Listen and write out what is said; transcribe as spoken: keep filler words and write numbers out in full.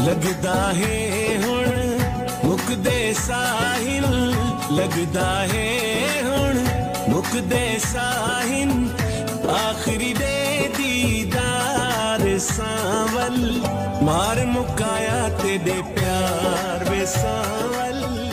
लगदा है हुण मुकदे साहिल, लगदा है हुण मुकदे साहिल, आखिरी दे दीदार सांवल, मार मुकाया तेरे प्यार वे सांवल।